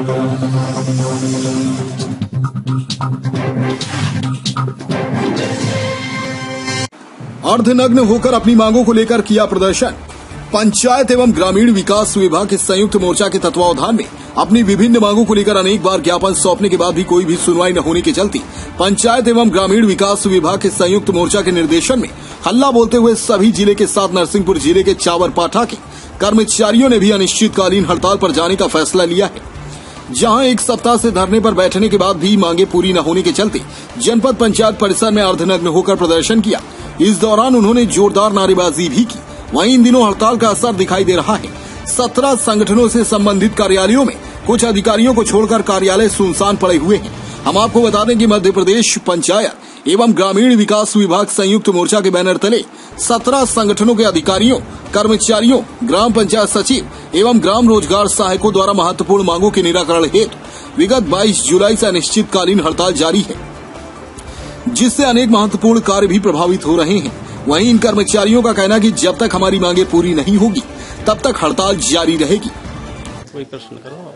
अर्धनग्न होकर अपनी मांगों को लेकर किया प्रदर्शन। पंचायत एवं ग्रामीण विकास विभाग के संयुक्त मोर्चा के तत्वावधान में अपनी विभिन्न मांगों को लेकर अनेक बार ज्ञापन सौंपने के बाद भी कोई भी सुनवाई न होने के चलते पंचायत एवं ग्रामीण विकास विभाग के संयुक्त मोर्चा के निर्देशन में हल्ला बोलते हुए सभी जिले के साथ नरसिंहपुर जिले के चावरपाठा के कर्मचारियों ने भी अनिश्चितकालीन हड़ताल पर जाने का फैसला लिया है। जहां एक सप्ताह से धरने पर बैठने के बाद भी मांगे पूरी न होने के चलते जनपद पंचायत परिसर में अर्धनग्न होकर प्रदर्शन किया। इस दौरान उन्होंने जोरदार नारेबाजी भी की। वहीं इन दिनों हड़ताल का असर दिखाई दे रहा है। 17 संगठनों से संबंधित कार्यालयों में कुछ अधिकारियों को छोड़कर कार्यालय सुनसान पड़े हुए हैं। हम आपको बता दें कि मध्य प्रदेश पंचायत एवं ग्रामीण विकास विभाग संयुक्त मोर्चा के बैनर तले 17 संगठनों के अधिकारियों, कर्मचारियों, ग्राम पंचायत सचिव एवं ग्राम रोजगार सहायकों द्वारा महत्वपूर्ण मांगों के निराकरण हेतु विगत 22 जुलाई से अनिश्चितकालीन हड़ताल जारी है, जिससे अनेक महत्वपूर्ण कार्य भी प्रभावित हो रहे हैं। वहीं इन कर्मचारियों का कहना कि जब तक हमारी मांगे पूरी नहीं होगी तब तक हड़ताल जारी रहेगी। कोई प्रश्न करो।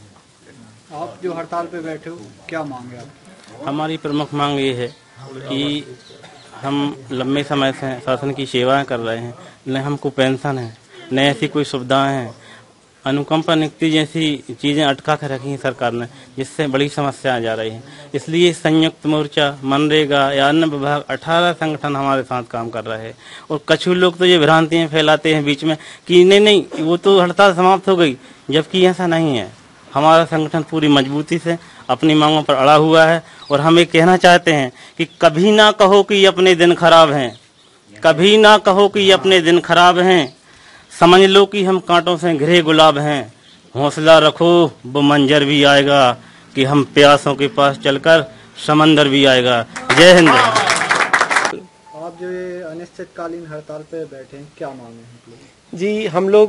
आप जो हड़ताल पे बैठे हो, क्या मांग है आप? हमारी प्रमुख मांग ये है कि हम लंबे समय से शासन की सेवाएं कर रहे हैं, न हमको पेंशन है, न ऐसी कोई सुविधाएं हैं। अनुकंपा नियुक्ति जैसी चीजें अटका कर रखी हैं सरकार ने, जिससे बड़ी समस्याएं जा रही हैं। इसलिए संयुक्त मोर्चा, मनरेगा या अन्य विभाग 18 संगठन हमारे साथ काम कर रहे हैं। और कुछ लोग तो ये भ्रांतियां फैलाते हैं बीच में कि नहीं वो तो हड़ताल समाप्त हो गई, जबकि ऐसा नहीं है। हमारा संगठन पूरी मजबूती से अपनी मांगों पर अड़ा हुआ है। और हम ये कहना चाहते हैं कि कभी ना कहो कि अपने दिन खराब हैं, कभी ना कहो कि अपने दिन खराब हैं। समझ लो कि हम कांटों से घिरे गुलाब हैं। हौसला रखो, वो मंजर भी आएगा कि हम प्यासों के पास चलकर समंदर भी आएगा। जय हिंद। आप जो ये अनिश्चितकालीन हड़ताल पे बैठे हैं, क्या मांग है? जी, हम लोग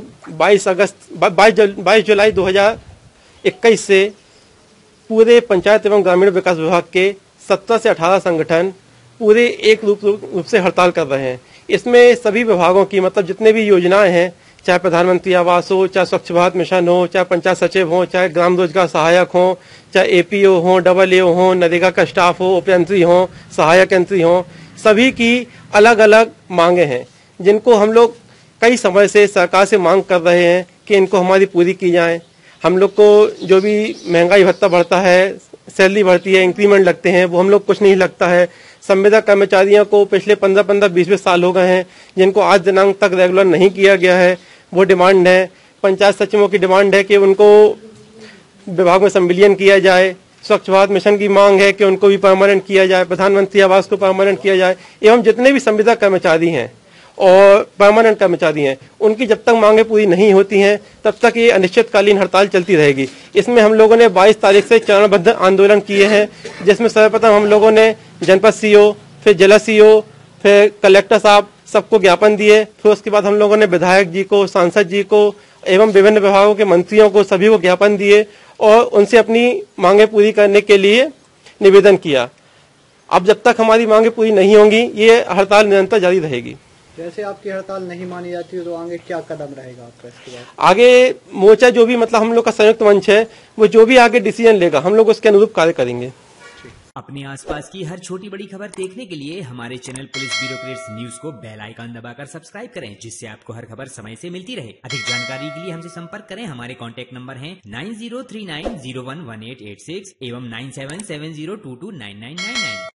22 जुलाई 2021 से पूरे पंचायत एवं ग्रामीण विकास विभाग के 17 से 18 संगठन पूरे एक रूप से हड़ताल कर रहे हैं। इसमें सभी विभागों की मतलब जितने भी योजनाएं हैं, चाहे प्रधानमंत्री आवास हो, चाहे स्वच्छ भारत मिशन हो, चाहे पंचायत सचिव हो, चाहे ग्राम रोजगार सहायक हो, चाहे एपीओ हो, AA हो, नरेगा का स्टाफ हो, उपयंत्री हो, सहायक यंत्री हो, सभी की अलग अलग मांगे हैं, जिनको हम लोग कई समय से सरकार से मांग कर रहे हैं कि इनको हमारी पूरी की जाए। हम लोग को जो भी महंगाई भत्ता बढ़ता है, सैलरी बढ़ती है, इंक्रीमेंट लगते हैं, वो हम लोग कुछ नहीं लगता है। संविदा कर्मचारियों को पिछले 15-15, 20-20 साल हो गए हैं, जिनको आज दिनांक तक रेगुलर नहीं किया गया है, वो डिमांड है। पंचायत सचिवों की डिमांड है कि उनको विभाग में संविलियन किया जाए। स्वच्छ भारत मिशन की मांग है कि उनको भी परमानेंट किया जाए, प्रधानमंत्री आवास को परमानेंट किया जाए। एवं जितने भी संविदा कर्मचारी हैं और परमानेंट कर्मचारी हैं, उनकी जब तक मांगे पूरी नहीं होती हैं तब तक ये अनिश्चितकालीन हड़ताल चलती रहेगी। इसमें हम लोगों ने 22 तारीख से चरणबद्ध आंदोलन किए हैं, जिसमें सर्वप्रथम हम लोगों ने जनपद सीओ, फिर जिला सीओ, फिर कलेक्टर साहब सबको ज्ञापन दिए। फिर उसके बाद हम लोगों ने विधायक जी को, सांसद जी को एवं विभिन्न विभागों के मंत्रियों को, सभी को ज्ञापन दिए और उनसे अपनी मांगे पूरी करने के लिए निवेदन किया। अब जब तक हमारी मांगे पूरी नहीं होंगी, ये हड़ताल निरंतर जारी रहेगी। जैसे आपकी हड़ताल नहीं मानी जाती है तो आगे क्या कदम रहेगा आपका इसके बाद? आगे मोर्चा जो भी मतलब हम लोग का संयुक्त मंच है, वो जो भी आगे डिसीजन लेगा हम लोग उसके अनुरूप कार्य करेंगे। अपने आसपास की हर छोटी बड़ी खबर देखने के लिए हमारे channel police bureau creates news को बेल आइकन दबाकर सब्सक्राइब करें, जिससे आपको हर खबर समय से मिलती रहे। अधिक जानकारी के लिए हमसे संपर्क करें। हमारे कॉन्टैक्ट नंबर हैं 9039011886 एवं 9770229999।